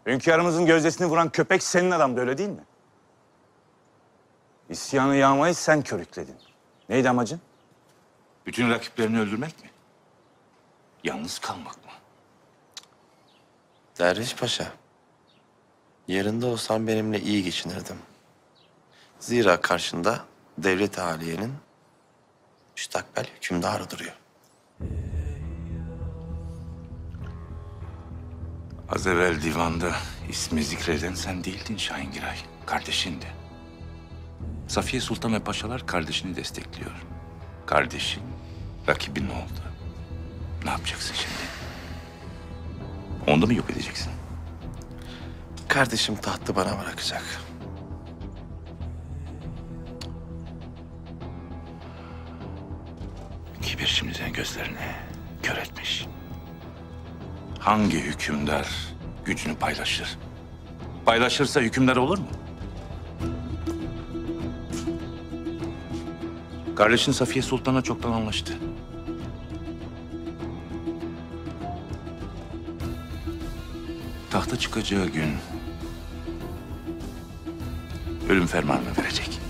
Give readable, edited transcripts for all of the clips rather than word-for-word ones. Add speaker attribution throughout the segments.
Speaker 1: Hünkârımızın gözdesini vuran köpek senin adamdı, öyle değil mi? İsyanı yağmayı sen körükledin. Neydi amacın?
Speaker 2: Bütün rakiplerini öldürmek mi? Yalnız kalmak mı?
Speaker 3: Derviş Paşa, yerinde olsam benimle iyi geçinirdim. Zira karşında devlet-i aliyenin müstakbel hükümdarı duruyor.
Speaker 2: Az evvel divanda ismi zikreden sen değildin Şahin Giray. Kardeşindi. Safiye Sultan ve paşalar kardeşini destekliyor. Kardeşin rakibin oldu. Ne yapacaksın şimdi? Onu da mı yok edeceksin?
Speaker 3: Kardeşim tahtı bana bırakacak.
Speaker 2: Kibir şimdi senin gözlerini kör etmiş. Hangi hükümdar gücünü paylaşır? Paylaşırsa hükümdar olur mu? Kardeşin Safiye Sultan'a çoktan anlaştı. Tahta çıkacağı gün ölüm fermanını verecek.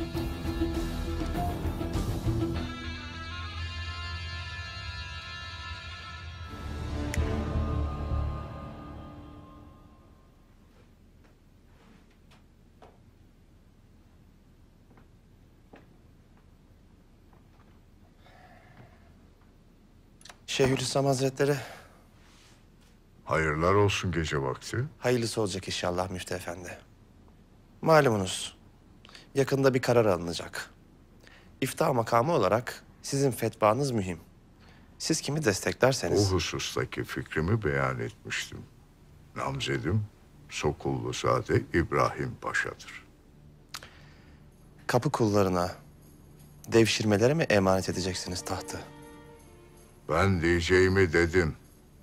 Speaker 3: Şeyhülislam Hazretleri,
Speaker 4: Hayırlar olsun gece vakti.
Speaker 3: hayırlısı olacak inşallah Müftü Efendi. Malumunuz, yakında bir karar alınacak. İftihar makamı olarak sizin fetvanız mühim. Siz kimi
Speaker 4: O
Speaker 3: desteklerseniz...
Speaker 4: husustaki fikrimi beyan etmiştim. Namzedim Sokulluzade İbrahim Paşa'dır.
Speaker 3: kapı kullarına, devşirmelere mi emanet edeceksiniz tahtı?
Speaker 4: Ben diyeceğimi dedim.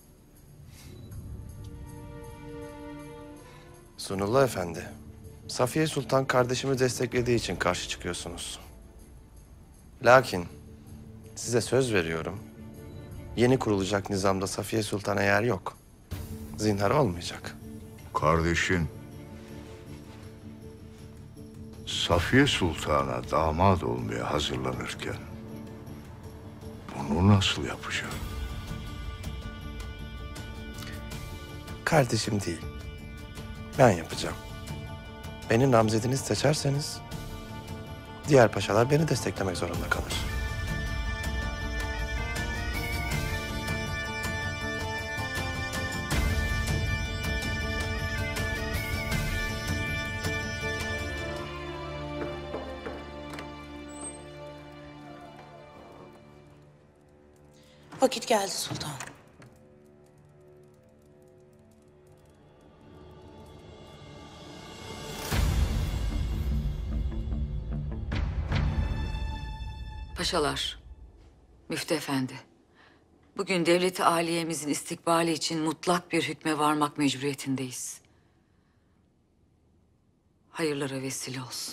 Speaker 3: Sunullah Efendi, Safiye Sultan kardeşimi desteklediği için karşı çıkıyorsunuz. Lakin size söz veriyorum, yeni kurulacak nizamda Safiye Sultan'a yer yok. Zinhar olmayacak.
Speaker 4: Kardeşin Safiye Sultan'a damat olmaya hazırlanırken bunu nasıl yapacağım?
Speaker 3: Kardeşim değil, ben yapacağım. Beni namzediniz seçerseniz, diğer paşalar beni desteklemek zorunda kalır.
Speaker 5: Vakit geldi sultan.
Speaker 6: Paşalar, Müftü Efendi. Bugün devleti aliyemizin istikbali için mutlak bir hükme varmak mecburiyetindeyiz. Hayırlara vesile olsun.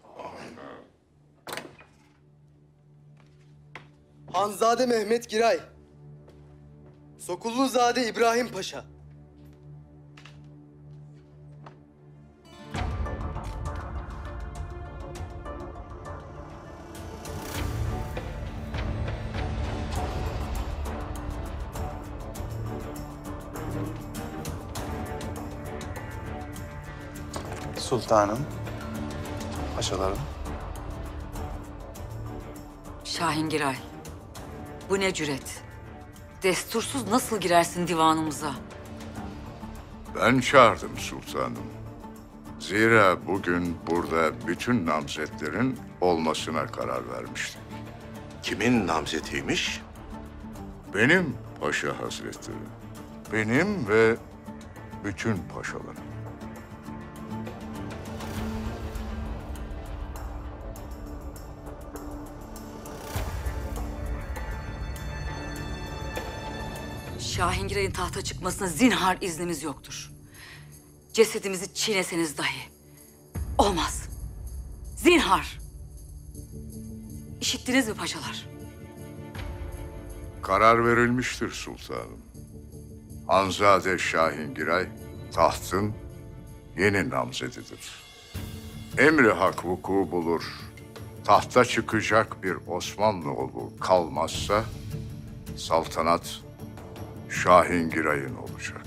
Speaker 7: Hanzade Mehmet Giray. Sokulluzade İbrahim Paşa.
Speaker 3: Sultanım, paşalarım.
Speaker 6: Şahin Giray, bu ne cüret? Destursuz nasıl girersin divanımıza?
Speaker 4: Ben çağırdım sultanım. Zira bugün burada bütün namzetlerin olmasına karar vermiştik.
Speaker 3: Kimin namzetiymiş?
Speaker 4: Benim paşa hazretleri. Benim ve bütün paşalarım.
Speaker 6: Şahin Giray'ın tahta çıkmasına zinhar iznimiz yoktur. Cesedimizi çiğneseniz dahi. Olmaz. Zinhar. İşittiniz mi paşalar?
Speaker 4: Karar verilmiştir sultanım. Hanzade Şahin Giray tahtın yeni namzedidir. Emri hak vuku bulur, tahta çıkacak bir Osmanlıoğlu kalmazsa saltanat Şahingiray'ın olacak.